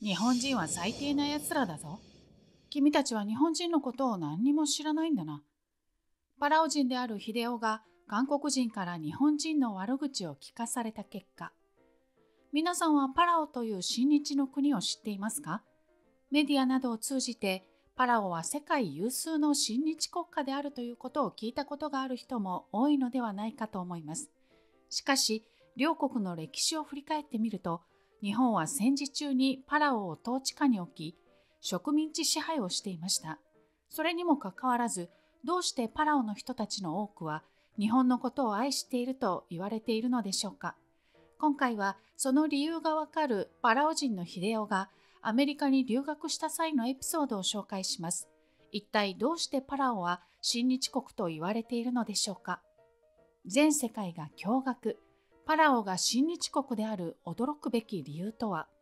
日本人は最低な奴らだぞ。君たちは日本人のことを何にも知らないんだな。パラオ人である秀夫が韓国人から日本人の悪口を聞かされた結果、皆さんはパラオという親日の国を知っていますか？メディアなどを通じてパラオは世界有数の親日国家であるということを聞いたことがある人も多いのではないかと思います。しかし、両国の歴史を振り返ってみると、日本は戦時中にパラオを統治下に置き、植民地支配をしていました。それにもかかわらず、どうしてパラオの人たちの多くは日本のことを愛していると言われているのでしょうか。今回はその理由がわかるパラオ人の秀夫がアメリカに留学した際のエピソードを紹介します。一体どうしてパラオは親日国と言われているのでしょうか。全世界が驚愕。パラオが親日国である驚くべき理由とは。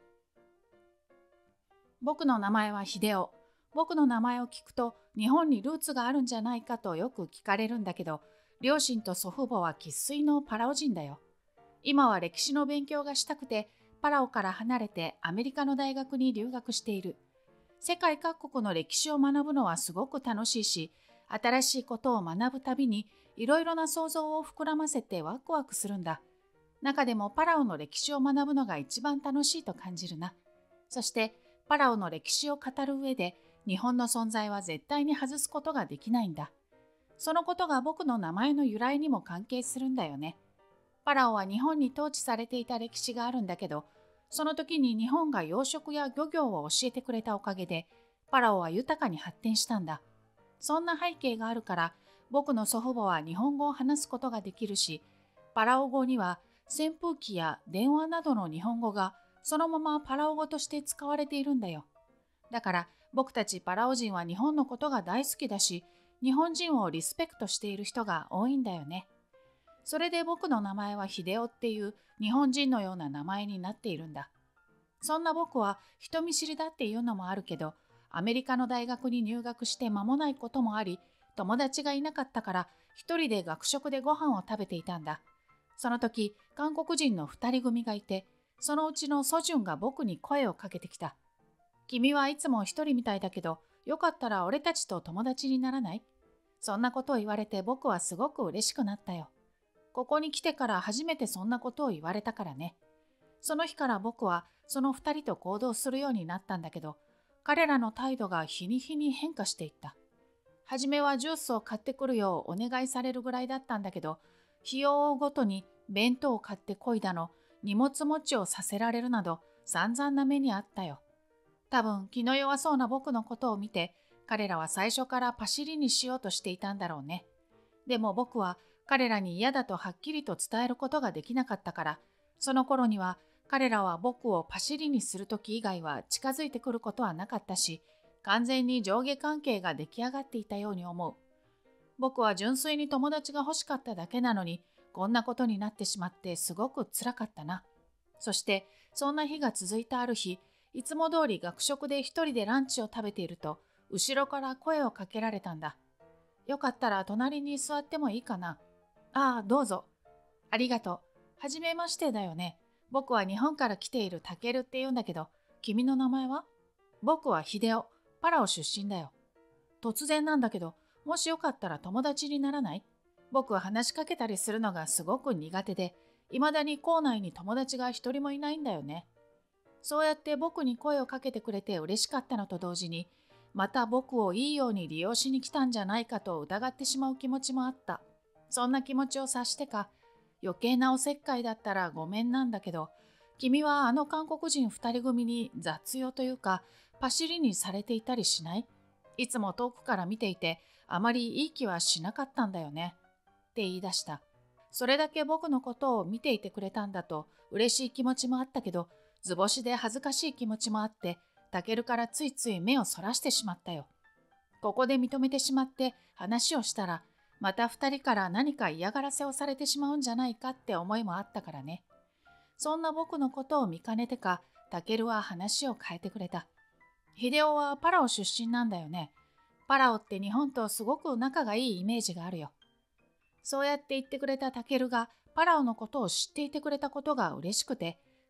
僕の名前は秀夫。僕の名前を聞くと日本にルーツがあるんじゃないかとよく聞かれるんだけど、両親と祖父母は生粋のパラオ人だよ。今は歴史の勉強がしたくてパラオから離れてアメリカの大学に留学している。世界各国の歴史を学ぶのはすごく楽しいし、新しいことを学ぶたびにいろいろな想像を膨らませてワクワクするんだ。中でもパラオの歴史を学ぶのが一番楽しいと感じるな。そしてパラオの歴史を語る上で日本の存在は絶対に外すことができないんだ。そのことが僕の名前の由来にも関係するんだよね。パラオは日本に統治されていた歴史があるんだけど、その時に日本が養殖や漁業を教えてくれたおかげで、パラオは豊かに発展したんだ。そんな背景があるから、僕の祖父母は日本語を話すことができるし、パラオ語には扇風機や電話などの日本語がそのままパラオ語として使われているんだよ。だから僕たちパラオ人は日本のことが大好きだし、日本人をリスペクトしている人が多いんだよね。それで僕の名前は秀夫っていう日本人のような名前になっているんだ。そんな僕は人見知りだっていうのもあるけど、アメリカの大学に入学して間もないこともあり、友達がいなかったから一人で学食でご飯を食べていたんだ。その時、韓国人の二人組がいて、そのうちのソジュンが僕に声をかけてきた。君はいつも一人みたいだけど、よかったら俺たちと友達にならない？そんなことを言われて僕はすごく嬉しくなったよ。ここに来てから初めてそんなことを言われたからね。その日から僕はその二人と行動するようになったんだけど、彼らの態度が日に日に変化していった。はじめはジュースを買ってくるようお願いされるぐらいだったんだけど、日を追うごとに弁当を買ってこいだの、荷物持ちをさせられるなど散々な目にあったよ。多分気の弱そうな僕のことを見て、彼らは最初からパシリにしようとしていたんだろうね。でも僕は彼らに嫌だとはっきりと伝えることができなかったから、その頃には彼らは僕をパシリにするとき以外は近づいてくることはなかったし、完全に上下関係が出来上がっていたように思う。僕は純粋に友達が欲しかっただけなのに、こんなことになってしまってすごく辛かったな。そして、そんな日が続いたある日、いつも通り学食で一人でランチを食べていると、後ろから声をかけられたんだ。よかったら隣に座ってもいいかな。ああ、どうぞ。ありがとう。はじめましてだよね。僕は日本から来ているタケルって言うんだけど、君の名前は？僕は秀夫。パラオ出身だよ。突然なんだけど、もしよかったら友達にならない？僕は話しかけたりするのがすごく苦手で、未だに校内に友達が一人もいないんだよね。そうやって僕に声をかけてくれて嬉しかったのと同時に、また僕をいいように利用しに来たんじゃないかと疑ってしまう気持ちもあった。そんな気持ちを察してか、余計なおせっかいだったらごめんなんだけど、君はあの韓国人二人組に雑用というか、パシリにされていたりしない？いつも遠くから見ていて、あまりいい気はしなかったんだよね。って言い出した。それだけ僕のことを見ていてくれたんだと嬉しい気持ちもあったけど、図星で恥ずかしい気持ちもあって、タケルからついつい目をそらしてしまったよ。ここで認めてしまって話をしたら、また二人から何か嫌がらせをされてしまうんじゃないかって思いもあったからね。そんな僕のことを見かねてか、タケルは話を変えてくれた。秀夫はパラオ出身なんだよね。パラオって日本とすごく仲がいいイメージがあるよ。そうやって言ってくれたタケルがパラオのことを知っていてくれたことが嬉しくて、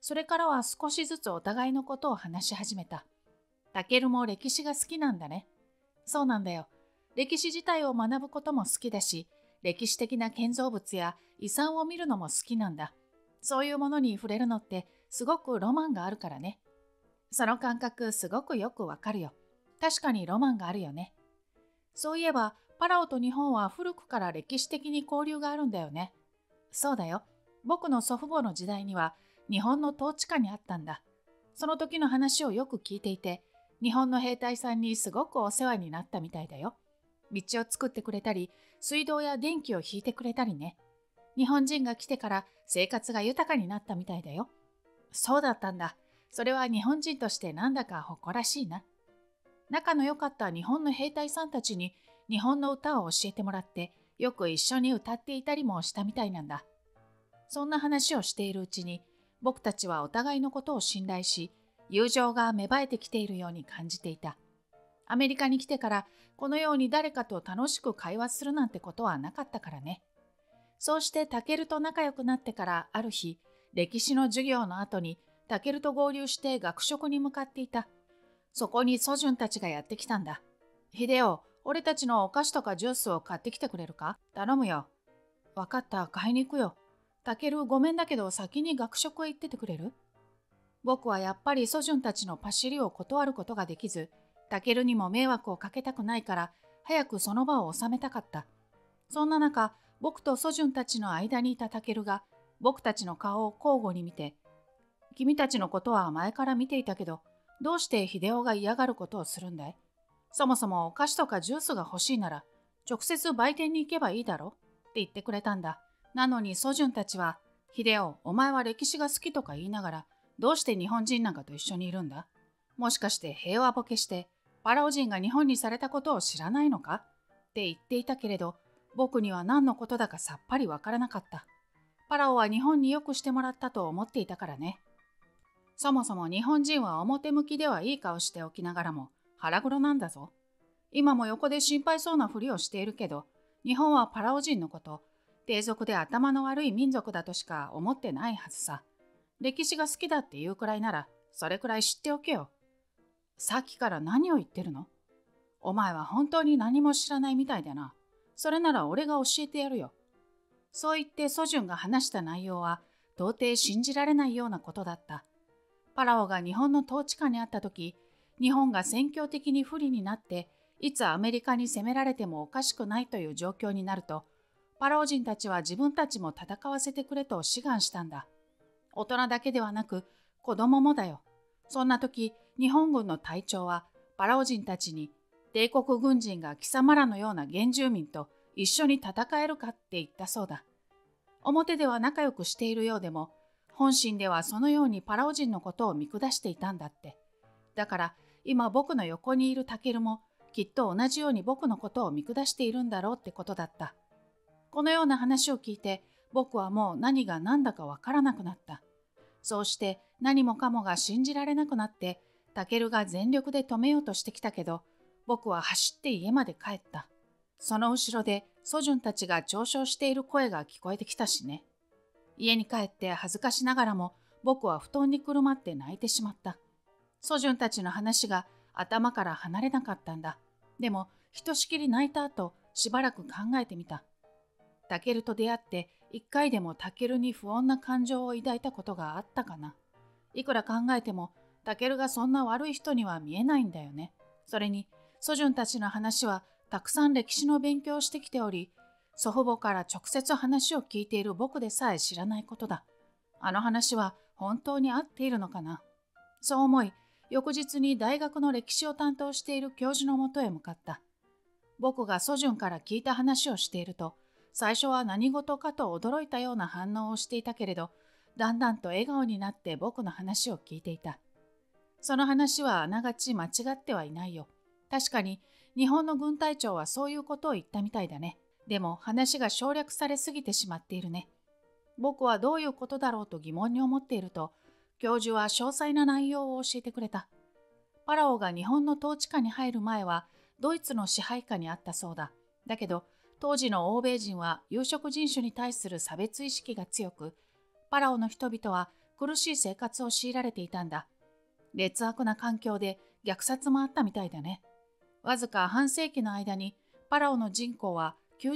それからは少しずつお互いのことを話し始めた。タケルも歴史が好きなんだね。そうなんだよ。歴史自体を学ぶことも好きだし、歴史的な建造物や遺産を見るのも好きなんだ。そういうものに触れるのってすごくロマンがあるからね。その感覚すごくよくわかるよ。確かにロマンがあるよね。そういえば、パラオと日本は古くから歴史的に交流があるんだよね。そうだよ。僕の祖父母の時代には日本の統治下にあったんだ。その時の話をよく聞いていて、日本の兵隊さんにすごくお世話になったみたいだよ。道を作ってくれたり、水道や電気を引いてくれたりね。日本人が来てから生活が豊かになったみたいだよ。そうだったんだ。それは日本人としてなんだか誇らしいな。仲の良かった日本の兵隊さんたちに日本の歌を教えてもらって、よく一緒に歌っていたりもしたみたいなんだ。そんな話をしているうちに、僕たちはお互いのことを信頼し、友情が芽生えてきているように感じていた。アメリカに来てからこのように誰かと楽しく会話するなんてことはなかったからね。そうしてタケルと仲良くなってからある日、歴史の授業の後にタケルと合流して学食に向かっていた。そこにソジュンたちがやってきたんだ。ヒデオ、俺たちのお菓子とかジュースを買ってきてくれるか？頼むよ。わかった、買いに行くよ。タケル、ごめんだけど先に学食へ行っててくれる？僕はやっぱりソジュンたちのパシリを断ることができず、タケルにも迷惑をかけたくないから、早くその場を収めたかった。そんな中、僕とソジュンたちの間にいたタケルが、僕たちの顔を交互に見て、君たちのことは前から見ていたけど、どうしてヒデオが嫌がることをするんだい？そもそもお菓子とかジュースが欲しいなら、直接売店に行けばいいだろって言ってくれたんだ。なのにソジュンたちは、ヒデオ、お前は歴史が好きとか言いながら、どうして日本人なんかと一緒にいるんだ？もしかして平和ボケして、パラオ人が日本にされたことを知らないのかって言っていたけれど、僕には何のことだかさっぱりわからなかった。パラオは日本によくしてもらったと思っていたからね。そもそも日本人は表向きではいい顔しておきながらも腹黒なんだぞ。今も横で心配そうなふりをしているけど、日本はパラオ人のこと、低俗で頭の悪い民族だとしか思ってないはずさ。歴史が好きだっていうくらいなら、それくらい知っておけよ。さっきから何を言ってるの？お前は本当に何も知らないみたいだな。それなら俺が教えてやるよ。そう言ってソジュンが話した内容は到底信じられないようなことだった。パラオが日本の統治下にあった時、日本が戦況的に不利になって、いつアメリカに攻められてもおかしくないという状況になると、パラオ人たちは自分たちも戦わせてくれと志願したんだ。大人だけではなく子供もだよ。そんな時、日本軍の隊長はパラオ人たちに、帝国軍人が貴様らのような原住民と一緒に戦えるかって言ったそうだ。表では仲良くしているようでも、本心ではそのようにパラオ人のことを見下していたんだって。だから今僕の横にいるタケルもきっと同じように僕のことを見下しているんだろうってことだった。このような話を聞いて僕はもう何が何だかわからなくなった。そうして何もかもが信じられなくなってタケルが全力で止めようとしてきたけど、僕は走って家まで帰った。その後ろでソジュンたちが嘲笑している声が聞こえてきたしね。家に帰って恥ずかしながらも僕は布団にくるまって泣いてしまった。ソジュンたちの話が頭から離れなかったんだ。でもひとしきり泣いた後、しばらく考えてみた。タケルと出会って一回でもタケルに不穏な感情を抱いたことがあったかな。いくら考えてもタケルがそんな悪い人には見えないんだよね。それにソジュンたちの話はたくさん歴史の勉強をしてきており、祖父母から直接話を聞いている僕でさえ知らないことだ。あの話は本当に合っているのかな。そう思い、翌日に大学の歴史を担当している教授のもとへ向かった。僕がソジュンから聞いた話をしていると、最初は何事かと驚いたような反応をしていたけれど、だんだんと笑顔になって僕の話を聞いていた。その話はあながち間違ってはいないよ。確かに日本の軍隊長はそういうことを言ったみたいだね。でも話が省略されすぎてしまっているね。僕はどういうことだろうと疑問に思っていると、教授は詳細な内容を教えてくれた。パラオが日本の統治下に入る前はドイツの支配下にあったそうだ。だけど当時の欧米人は有色人種に対する差別意識が強く、パラオの人々は苦しい生活を強いられていたんだ。劣悪な環境で虐殺もあったみたいだね。わずか半世紀の間にパラオの人口は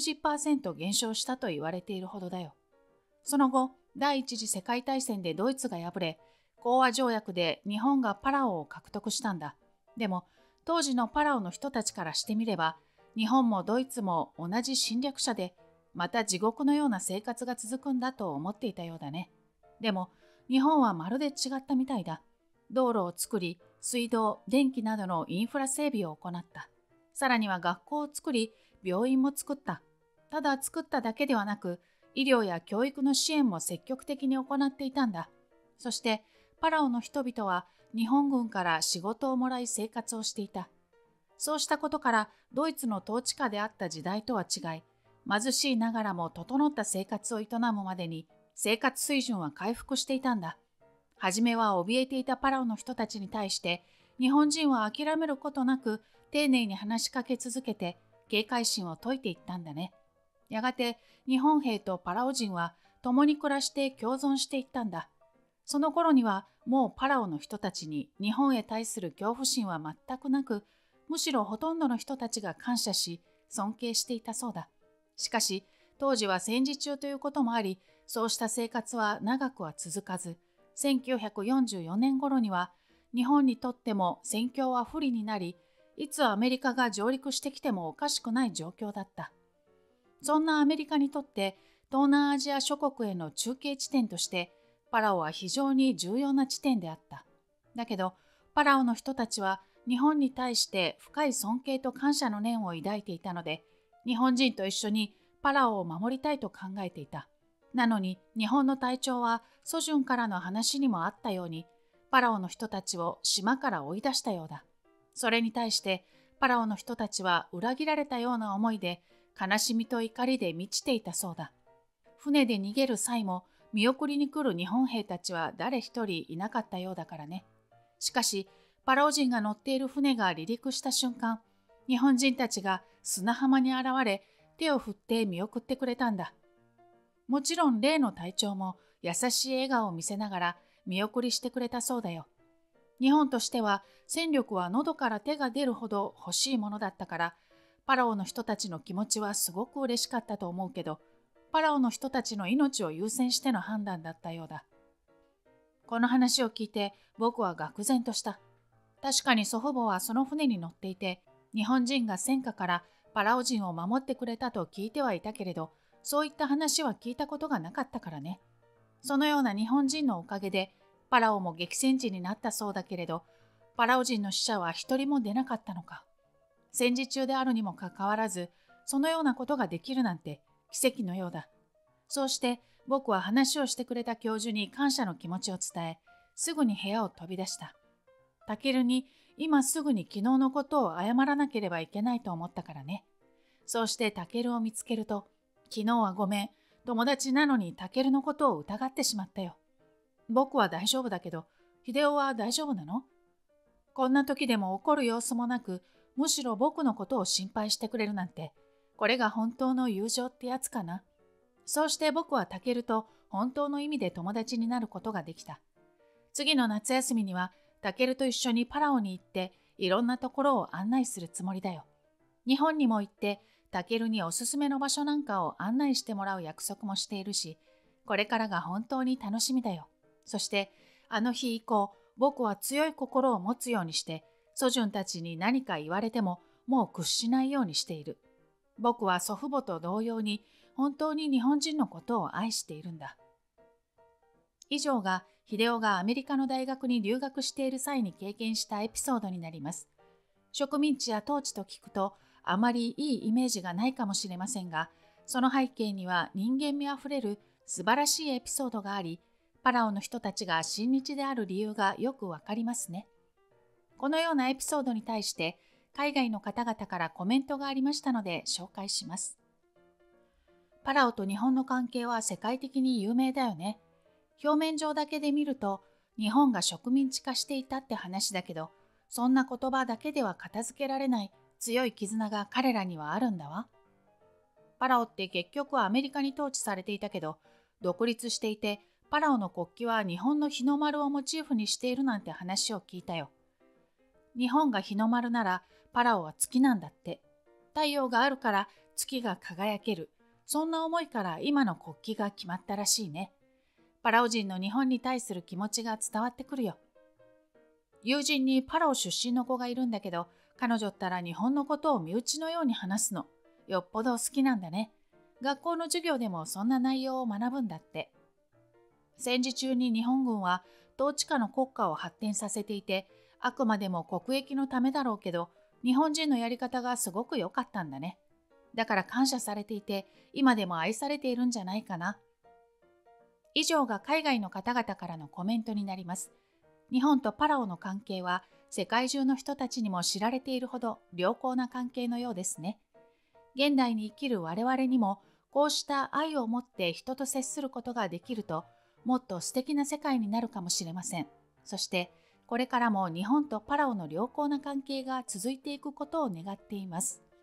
90% 減少したと言われているほどだよ。その後、第一次世界大戦でドイツが敗れ、講和条約で日本がパラオを獲得したんだ。でも、当時のパラオの人たちからしてみれば、日本もドイツも同じ侵略者で、また地獄のような生活が続くんだと思っていたようだね。でも、日本はまるで違ったみたいだ。道路を作り、水道、電気などのインフラ整備を行った。さらには学校を作り、病院も作った。ただ作っただけではなく、医療や教育の支援も積極的に行っていたんだ。そして、パラオの人々は日本軍から仕事をもらい生活をしていた。そうしたことからドイツの統治下であった時代とは違い、貧しいながらも整った生活を営むまでに生活水準は回復していたんだ。はじめは怯えていたパラオの人たちに対して、日本人は諦めることなく丁寧に話しかけ続けて警戒心を解いていったんだね。やがて日本兵とパラオ人は共に暮らして共存していったんだ。その頃にはもうパラオの人たちに日本へ対する恐怖心は全くなく、むしろほとんどの人たちが感謝し尊敬していたそうだ。しかし当時は戦時中ということもあり、そうした生活は長くは続かず、1944年頃には日本にとっても戦況は不利になり、いつアメリカが上陸してきてもおかしくない状況だった。そんなアメリカにとって東南アジア諸国への中継地点としてパラオは非常に重要な地点であった。だけどパラオの人たちは日本に対して深い尊敬と感謝の念を抱いていたので、日本人と一緒にパラオを守りたいと考えていた。なのに日本の隊長はソジュンからの話にもあったようにパラオの人たちを島から追い出したようだ。それに対してパラオの人たちは裏切られたような思いで悲しみと怒りで満ちていたそうだ。船で逃げる際も見送りに来る日本兵たちは誰一人いなかったようだからね。しかしパラオ人が乗っている船が離陸した瞬間、日本人たちが砂浜に現れ手を振って見送ってくれたんだ。もちろん例の隊長も優しい笑顔を見せながら見送りしてくれたそうだよ。日本としては戦力は喉から手が出るほど欲しいものだったから、パラオの人たちの気持ちはすごく嬉しかったと思うけど、パラオの人たちの命を優先しての判断だったようだ。この話を聞いて僕は愕然とした。確かに祖父母はその船に乗っていて、日本人が戦火からパラオ人を守ってくれたと聞いてはいたけれど、そういった話は聞いたことがなかったからね。そのような日本人のおかげでパラオも激戦地になったそうだけれど、パラオ人の死者は一人も出なかったのか。戦時中であるにもかかわらず、そのようなことができるなんて奇跡のようだ。そうして僕は話をしてくれた教授に感謝の気持ちを伝え、すぐに部屋を飛び出した。タケルに今すぐに昨日のことを謝らなければいけないと思ったからね。そうしてタケルを見つけると、昨日はごめん、友達なのにタケルのことを疑ってしまったよ。僕は大丈夫だけど、秀夫は大丈夫なの？こんな時でも怒る様子もなく、むしろ僕のことを心配してくれるなんて、これが本当の友情ってやつかな。そうして僕はタケルと本当の意味で友達になることができた。次の夏休みにはタケルと一緒にパラオに行っていろんなところを案内するつもりだよ。日本にも行ってタケルにおすすめの場所なんかを案内してもらう約束もしているし、これからが本当に楽しみだよ。そしてあの日以降、僕は強い心を持つようにして、ソジュンたちに何か言われてももう屈しないようにしている。僕は祖父母と同様に本当に日本人のことを愛しているんだ。以上が秀夫がアメリカの大学に留学している際に経験したエピソードになります。植民地や統治と聞くとあまりいいイメージがないかもしれませんが、その背景には人間味あふれる素晴らしいエピソードがあり、パラオの人たちが親日である理由がよくわかりますね。このようなエピソードに対して海外の方々からコメントがありましたので紹介します。パラオと日本の関係は世界的に有名だよね。表面上だけで見ると日本が植民地化していたって話だけど、そんな言葉だけでは片付けられない強い絆が彼らにはあるんだわ。パラオって結局はアメリカに統治されていたけど、独立していてパラオの国旗は日本の日の丸をモチーフにしているなんて話を聞いたよ。日本が日の丸ならパラオは月なんだって。太陽があるから月が輝ける。そんな思いから今の国旗が決まったらしいね。パラオ人の日本に対する気持ちが伝わってくるよ。友人にパラオ出身の子がいるんだけど、彼女ったら日本のことを身内のように話すの。よっぽど好きなんだね。学校の授業でもそんな内容を学ぶんだって。戦時中に日本軍は統治下の国家を発展させていて、あくまでも国益のためだろうけど、日本人のやり方がすごく良かったんだね。だから感謝されていて、今でも愛されているんじゃないかな。以上が海外の方々からのコメントになります。日本とパラオの関係は世界中の人たちにも知られているほど良好な関係のようですね。現代に生きる我々にもこうした愛を持って人と接することができると、もっと素敵な世界になるかもしれません。そしてこれからも日本とパラオの良好な関係が続いていくことを願っています。